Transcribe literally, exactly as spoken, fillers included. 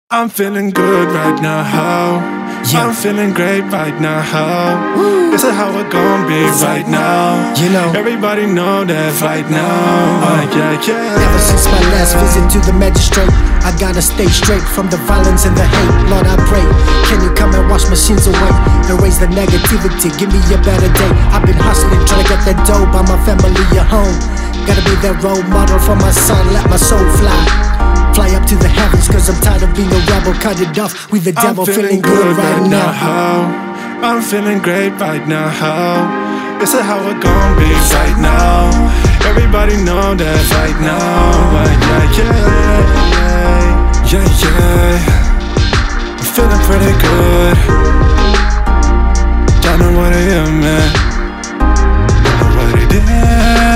I'm feeling good right now, yeah. I'm feeling great right now. Woo. This is how it gon' be right now. You know, everybody know that right now. Uh, yeah, yeah. Ever since my last visit to the magistrate, I gotta stay straight from the violence and the hate. Lord, I pray, can you come and wash my sins away? Erase the negativity, give me a better day. I've been hustling, trying to get that dough by my family at home. Gotta be that role model for my son, let my soul fly. Fly up to the heavens, cause I'm tired of being a rebel. Cut it off with the devil, feeling, feeling good, good right, right now. now I'm feeling great right now. This is how it gon' be right now. Everybody know that right now. Yeah, yeah, yeah, yeah. I'm feeling pretty good. Y'all know what I am, man. Know what it is.